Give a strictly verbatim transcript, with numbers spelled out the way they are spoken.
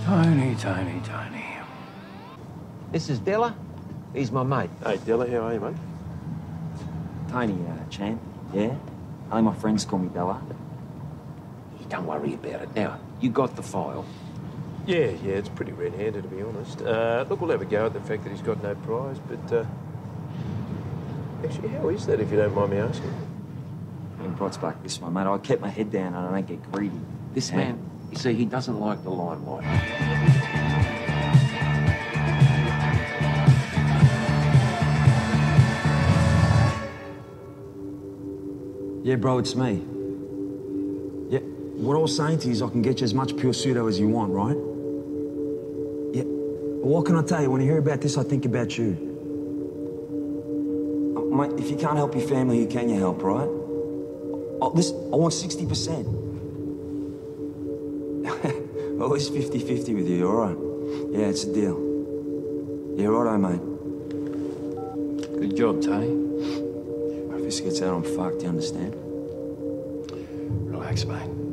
Tony, Tony, Tony. This is Della. He's my mate. Hey, Della, how are you, mate? Tony, uh, champ, yeah? Only my friends call me Della. Don't worry about it. Now, you got the file. Yeah, yeah, it's pretty red-handed, to be honest. Uh, look, we'll have a go at the fact that he's got no prize, but, uh... actually, how is that, if you don't mind me asking? And Brot's back this one, mate. I kept my head down and I don't get greedy. This Yeah. man, you see, he doesn't like the limelight. Yeah, bro, it's me. Yeah, what I was saying to you is I can get you as much pure pseudo as you want, right? Yeah, but what can I tell you? When I hear about this, I think about you. Uh, mate, if you can't help your family, who can you help, right? Oh, listen, I want sixty percent. Well, it's fifty fifty with you, all right? Yeah, it's a deal. Yeah, righto, mate. Good job, Tony. If this gets out, I'm fucked, you understand? Relax, mate.